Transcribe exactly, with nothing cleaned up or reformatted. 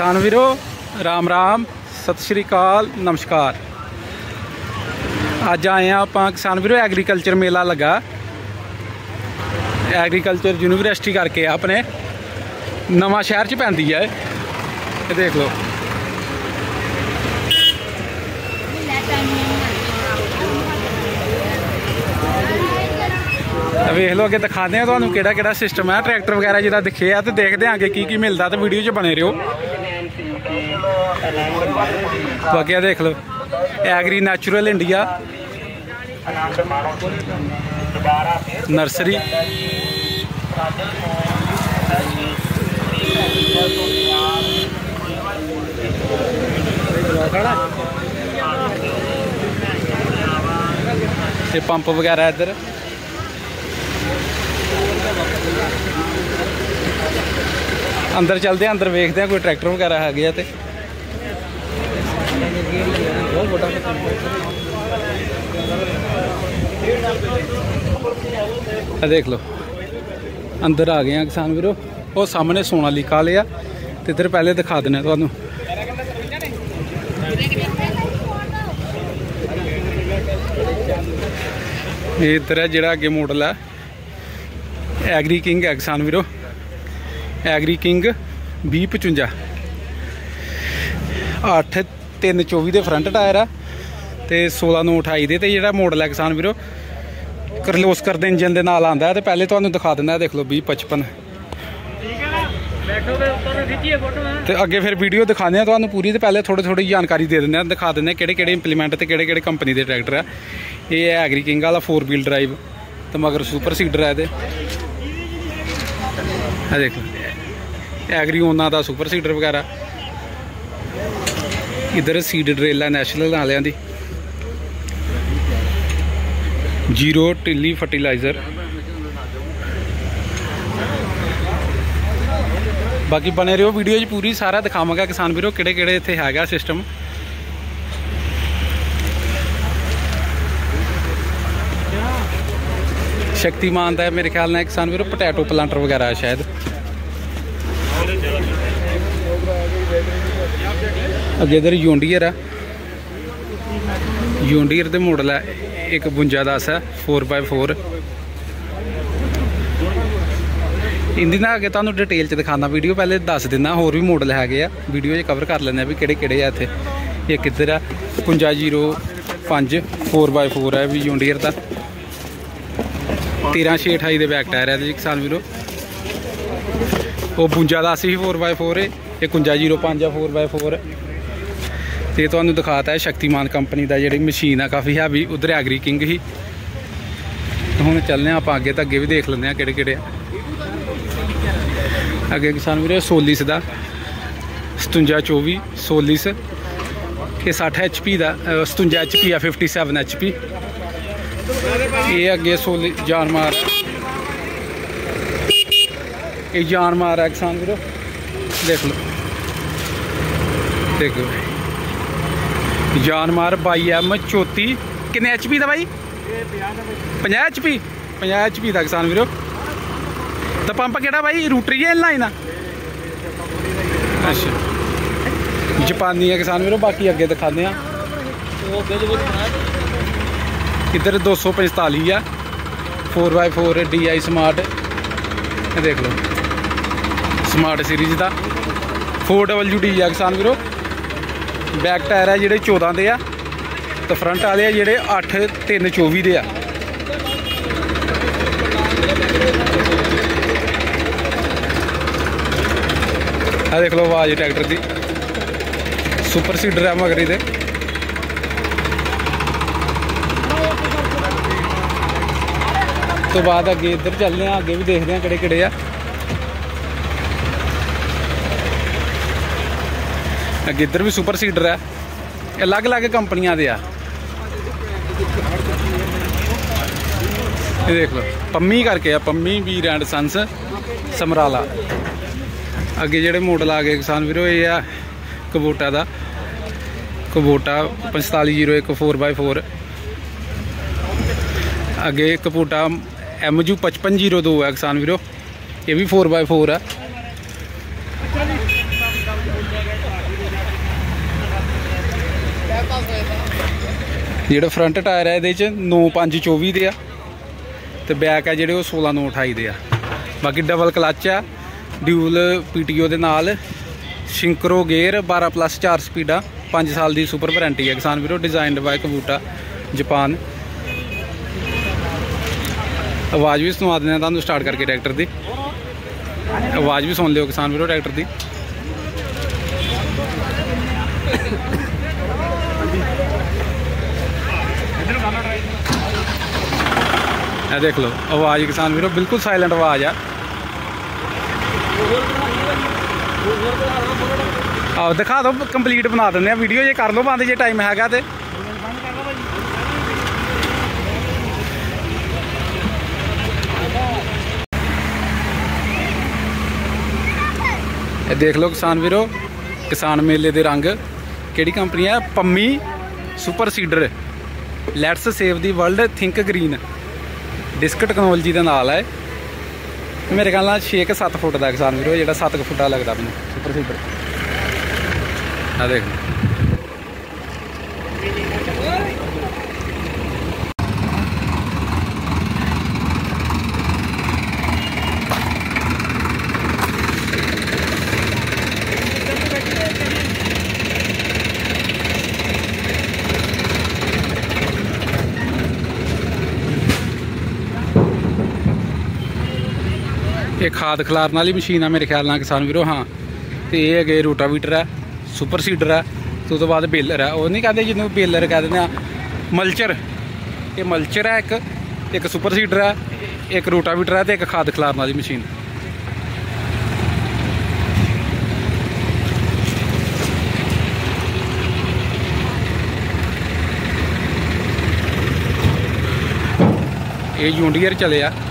किसान वीरो राम राम सत श्री अकाल नमस्कार। अज आए हैं आप किसान वीरो एग्रीकल्चर मेला लगा एग्रीकल्चर यूनिवर्सिटी करके अपने नवा शहर च पैंदी है। ये देख लो वेख लो अगे दिखाते हैं तुहानू केड़ा केड़ा सिस्टम है ट्रैक्टर वगैरह जिदा दिखे है तो देखते हैं आगे की की मिलता तो वीडियो च बने रहो। बाकी देख लो एग्री नेचुरल इंडिया नर्सरी ये पंप वगैरह इधर अंदर चलते हैं, अंदर वेखते हैं कोई ट्रैक्टर वगैरह है गया तो देख लो अंदर आ गए हैं किसान वीरो। वो सामने सोनालिका लिया तो इधर पहले दिखा देने तुहानू इधर है जिहड़ा अगे मॉडल है एग्री किंग है किसान वीरो। एग्री किंग भी पचुंजा अठ तीन चौबी के फ्रंट टायर है तो सोलह नौ अठाई के जो मॉडल है किसान वीरो करलोस करते इंजन के नाल आंदा है। तो पहले तुहानू दिखा देना देख लो भी पचपन तो अगे फिर वीडियो दिखाने हैं तुहानू पूरी। तो पहले थोड़ी थोड़ी जानकारी दे दें दिखा दें किहड़े किहड़े इंप्लीमेंट तो किहड़े किहड़े कंपनी के ट्रैक्टर है। ये है एग्री किंग वाला फोर व्हील ड्राइव तो मगर सुपर सीडर है ये देख लो एग्री ओना का सुपर सीडर वगैरह। इधर सीड ड्रिल है नैशनल वालियां दी जीरो टिली फर्टिलाइजर। बाकी बने रहो वीडियो जी पूरी सारा दिखावांगा किसान वीरो किहड़े किहड़े इत्थे हैगा सिस्टम। शक्तिमान का मेरे ख्याल में किसान वीरो पोटैटो प्लांटर वगैरह है शायद। अगे इधर यूंडियर है यूंडियर के मॉडल है एक बुंजा दस है फोर बाय फोर। इनकी ना अगे तुहानू डिटेल च दिखाना वीडियो पहले दस देना होर भी मॉडल है वीडियो च कवर कर लें भी किहड़े किहड़े है इत्थे। एक इधर है पुंजा जीरो पंज फोर बाय फोर है भी यूंडियर का तेरह छे अठाई के बैक टायर है किसान वीरो। वो बुंजा दस ही फोर बाय फोर है ये कुंजा जीरो पाँच है फोर बाय फोर। तो तुहानू दिखाता है शक्तिमान कंपनी का जी मशीन है काफ़ी हैवी। उधर एग्री किंग ही तो हम चलने आप अगे तो अगे भी देख लें किहड़े किहड़े अगे किसान वीरो सोलिस का सतुंजा चौबी सोलिस ये सठ एच पी का सतुंजा एच पी है फिफ्टी सैवन एच पी। ये अगे सोली जानमार ये जानमार है किसान वीरो देख लो देख लो जानमार बाई एम चौती किन्ने एच पी का भाई पंजाह एच पी पंजाह एच पी का किसान वीरो। तो पंप केड़ा भाई रूटरी है लाइन अच्छा जापानी है किसान वीरो। बाकी अगे दिखाते हैं इधर दो सौ पंजताली है four by four D I smart देख लो स्मार्ट सीरीज का फोर डबल्यू डी है किसान वीरो। बैक टायर है जोड़े चौदह के आ तो फ्रंट वाले है जोड़े अठ तीन चौबी के आ। देख लो आवाज ट्रैक्टर की सुपर सीडर है मगर ये तो बाद अगे इधर चलने अगे भी देखते हैं किहड़े किहड़े आ। अगे इधर भी सुपर सीडर है अलग अलग कंपनियां दे आ। ये देख लो पम्मी करके पम्मी वीर एंड सन्स समराला। अगे जोड़े मॉडल आ गए किसान वीरो ये है कबोटा का कबोटा पंजताली जीरो एक फोर बाय फोर। अगे कबोटा एम जू पचपन जीरो दो है किसान वीरो ये भी फोर बाय फोर है। ਜਿਹੜੇ ਫਰੰਟ ਟਾਇਰ ਹੈ ਇਹਦੇ 'ਚ नौ पाँच चौबी ਦੇ ਆ ਤੇ ਬੈਕ ਹੈ ਜਿਹੜੇ ਉਹ सोलह नौ अठाई ਦੇ ਆ। ਬਾਕੀ ਡਬਲ ਕਲੱਚ ਆ, ਡਿਊਲ ਪੀਟੀਓ ਦੇ ਨਾਲ, ਸਿੰਕਰੋ ਗੇਅਰ, बारह प्लस चार स्पीडा, पाँच साल की सुपर वारंटी है किसान वीरो। Designed by Kubota Japan. आवाज़ भी सुना देना तुहानू स्टार्ट करके ट्रैक्टर की, आवाज़ भी सुन लियो किसान वीरो ट्रैक्टर की। ये देख लो आवाज़ किसान वीरो, बिल्कुल साइलेंट आवाज़ है। आओ दिखा दो, कंप्लीट बना दें वीडियो, जे कर लो बंद जे टाइम हैगा ते। देख लो किसान वीरो, किसान मेले दे रंग। केड़ी कंपनी है? Pammi super seeder. Let's save the world, think green. Disc technology के नाल है। मेरे ख्याल छे के सत्त फुट का किसान वीरो, जो सत्त फुटा लगता मैंने सुपर सीडर। आ देख ये खाद खिलारन वाली मशीन है मेरे ख्याल ना किसान वीरो। हाँ तो ये है रोटावीटर है, सुपर सीडर है, तो तो बाद बेलर है। वो नहीं कहते जिन्होंने बेलर कह दें, मल्चर। ये मल्चर है एक, एक सुपर सीडर है, एक रोटावीटर है, तो एक खाद खिलारन वाली मशीन। ये जून डीयर चले आ।